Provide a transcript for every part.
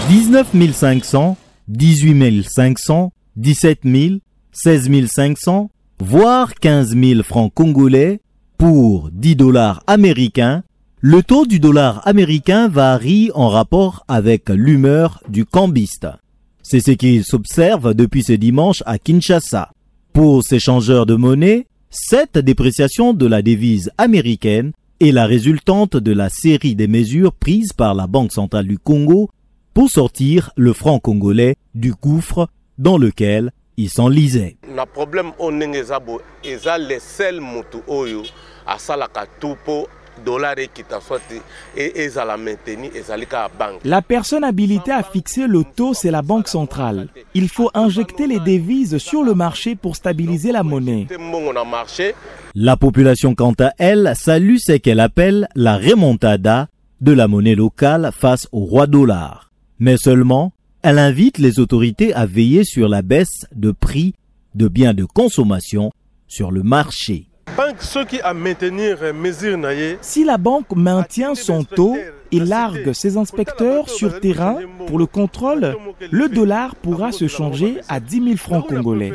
19 500, 18 500, 17 000, 16 500, voire 15 000 francs congolais pour 10 dollars américains. Le taux du dollar américain varie en rapport avec l'humeur du cambiste. C'est ce qui s'observe depuis ce dimanche à Kinshasa. Pour ces changeurs de monnaie, cette dépréciation de la devise américaine est la résultante de la série des mesures prises par la Banque centrale du Congo pour sortir le franc congolais du gouffre dans lequel il s'enlisait. Le problème est les seuls motos oyo à salaka tupo dollar qui t'a sorti et la maintenir et la banque. La personne habilitée à fixer le taux, c'est la Banque centrale. Il faut injecter les devises sur le marché pour stabiliser la monnaie. La population, quant à elle, salue ce qu'elle appelle la remontada de la monnaie locale face au roi dollar. Mais seulement, elle invite les autorités à veiller sur la baisse de prix de biens de consommation sur le marché. Si la banque maintient son taux et largue ses inspecteurs sur terrain pour le contrôle, le dollar pourra se changer à 10 000 francs congolais.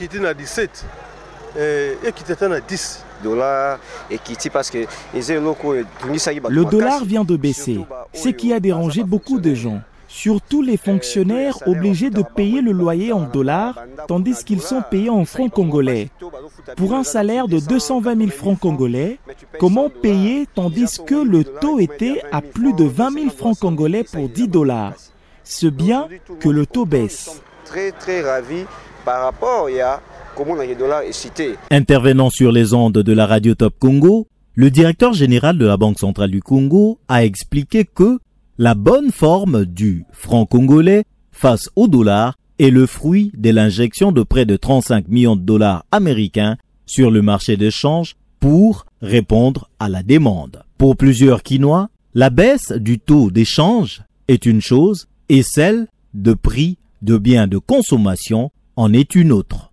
Le dollar vient de baisser, ce qui a dérangé beaucoup de gens. Surtout les fonctionnaires obligés de payer le loyer en dollars, tandis qu'ils sont payés en francs congolais. Pour un salaire de 220 000 francs congolais, comment payer tandis que le taux était à plus de 20 000 francs congolais pour 10 dollars? C'est bien que le taux baisse. Très ravi par rapport à comment les dollars est cité. Intervenant sur les ondes de la radio Top Congo, le directeur général de la Banque centrale du Congo a expliqué que la bonne forme du franc congolais face au dollar est le fruit de l'injection de près de 35 millions de dollars américains sur le marché d'échange pour répondre à la demande. Pour plusieurs Quinois, la baisse du taux d'échange est une chose et celle de prix de biens de consommation en est une autre.